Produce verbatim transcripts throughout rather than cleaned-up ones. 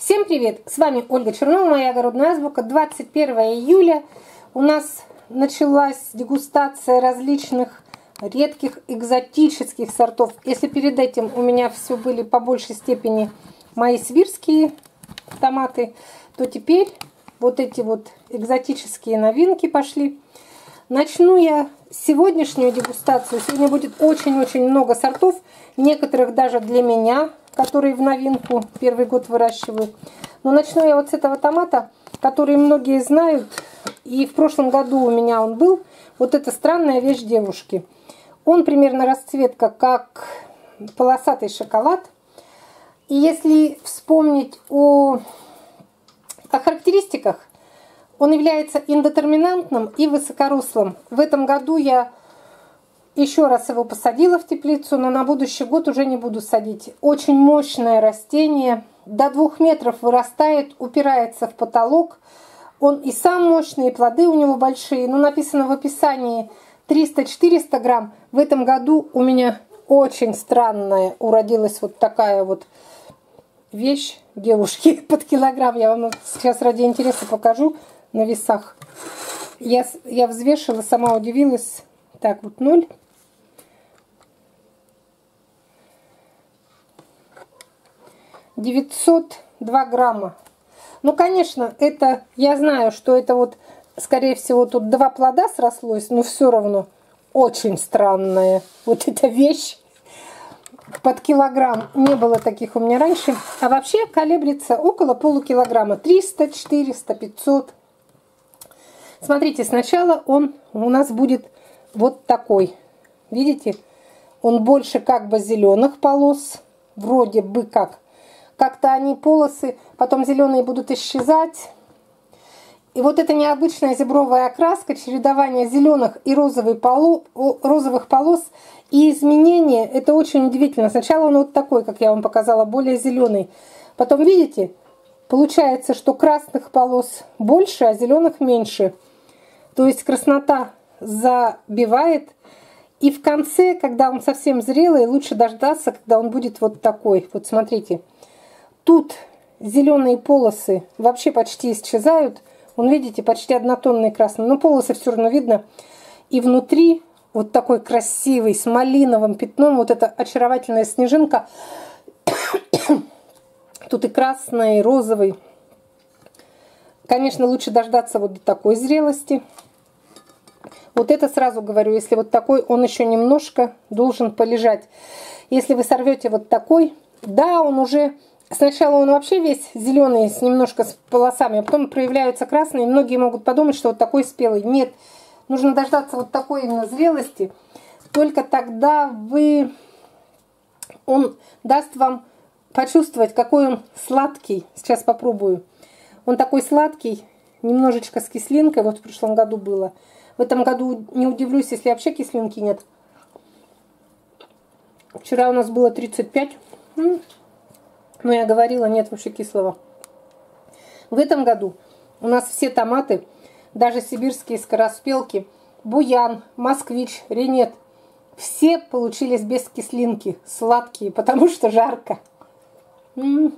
Всем привет! С вами Ольга Чернова, моя огородная азбука. двадцать первое июля у нас началась дегустация различных редких экзотических сортов. Если перед этим у меня все были по большей степени мои сибирские томаты, то теперь вот эти вот экзотические новинки пошли. Начну я сегодняшнюю дегустацию. Сегодня будет очень-очень много сортов, некоторых даже для меня, которые в новинку первый год выращиваю. Но начну я вот с этого томата, который многие знают, и в прошлом году у меня он был. Вот это странная вещь девушки. Он примерно расцветка как полосатый шоколад. И если вспомнить о, о характеристиках, он является индетерминантным и высокорослым. В этом году я еще раз его посадила в теплицу, но на будущий год уже не буду садить. Очень мощное растение, до двух метров вырастает, упирается в потолок. Он и сам мощный, и плоды у него большие. Но написано в описании триста-четыреста грамм. В этом году у меня очень странная уродилась вот такая вот вещь девушки под килограмм. Я вам сейчас ради интереса покажу на весах. Я, я взвешивала, сама удивилась. Так, вот ноль. девятьсот два грамма. Ну, конечно, это, я знаю, что это вот, скорее всего, тут два плода срослось, но все равно очень странная вот эта вещь под килограмм. Не было таких у меня раньше. А вообще колеблется около полукилограмма. триста, четыреста, пятьсот. Смотрите, сначала он у нас будет вот такой. Видите? Он больше как бы зеленых полос. Вроде бы как. Как-то они полосы, потом зеленые будут исчезать. И вот эта необычная зебровая окраска, чередование зеленых и розовых полос, розовых полос и изменения, это очень удивительно. Сначала он вот такой, как я вам показала, более зеленый. Потом, видите, получается, что красных полос больше, а зеленых меньше. То есть краснота забивает. И в конце, когда он совсем зрелый, лучше дождаться, когда он будет вот такой. Вот смотрите. Тут зеленые полосы вообще почти исчезают. Вон, видите, почти однотонный красный. Но полосы все равно видно. И внутри вот такой красивый, с малиновым пятном. Вот эта очаровательная снежинка. Тут и красный, и розовый. Конечно, лучше дождаться вот до такой зрелости. Вот это сразу говорю, если вот такой, он еще немножко должен полежать. Если вы сорвете вот такой, да, он уже... Сначала он вообще весь зеленый, с немножко с полосами, а потом проявляются красные. Многие могут подумать, что вот такой спелый. Нет, нужно дождаться вот такой именно зрелости. Только тогда вы... он даст вам почувствовать, какой он сладкий. Сейчас попробую. Он такой сладкий, немножечко с кислинкой. Вот в прошлом году было. В этом году не удивлюсь, если вообще кислинки нет. Вчера у нас было тридцать пять. Но я говорила, нет вообще кислого. В этом году у нас все томаты, даже сибирские скороспелки, буян, москвич, ренет, все получились без кислинки, сладкие, потому что жарко. М-м-м.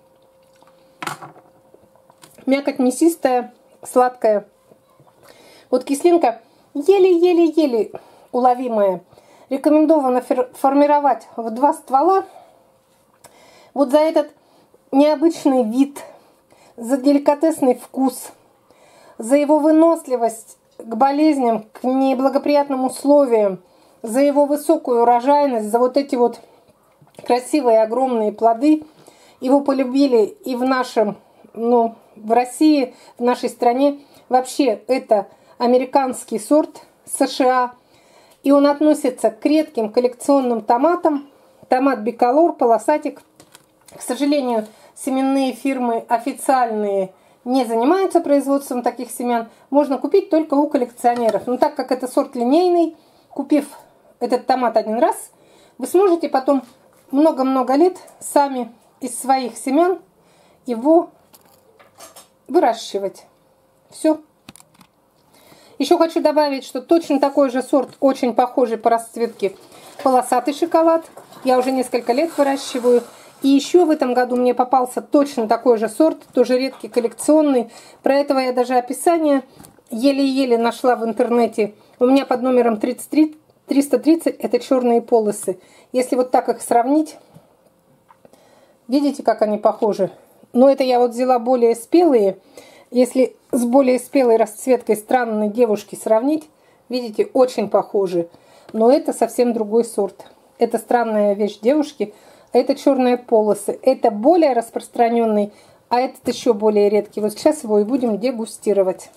Мякоть мясистая, сладкая. Вот кислинка еле-еле-еле уловимая. Рекомендовано формировать в два ствола. Вот за этот необычный вид, за деликатесный вкус, за его выносливость к болезням, к неблагоприятным условиям, за его высокую урожайность, за вот эти вот красивые огромные плоды. Его полюбили и в нашем, ну, в России, в нашей стране. Вообще это американский сорт США. И он относится к редким коллекционным томатам. Томат биколор, полосатик. К сожалению, семенные фирмы официальные не занимаются производством таких семян. Можно купить только у коллекционеров. Но так как это сорт линейный, купив этот томат один раз, вы сможете потом много-много лет сами из своих семян его выращивать. Все. Еще хочу добавить, что точно такой же сорт, очень похожий по расцветке, полосатый шоколад. Я уже несколько лет выращиваю. И еще в этом году мне попался точно такой же сорт, тоже редкий, коллекционный. Про этого я даже описание еле-еле нашла в интернете. У меня под номером тридцать три, триста тридцать это черные полосы. Если вот так их сравнить, видите, как они похожи? Но это я вот взяла более спелые. Если с более спелой расцветкой странной девушки сравнить, видите, очень похожи. Но это совсем другой сорт. Это странная вещь девушки, а это черные полосы. Это более распространенный, а этот еще более редкий. Вот сейчас его и будем дегустировать.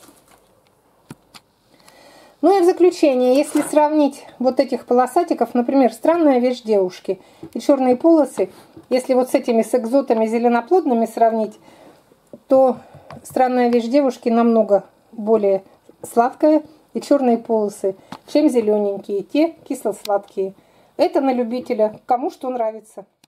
Ну и в заключение, если сравнить вот этих полосатиков, например, странная вещь девушки и черные полосы, если вот с этими с экзотами зеленоплодными сравнить, то странная вещь девушки намного более сладкая и черные полосы, чем зелененькие, те кисло-сладкие. Это на любителя, кому что нравится.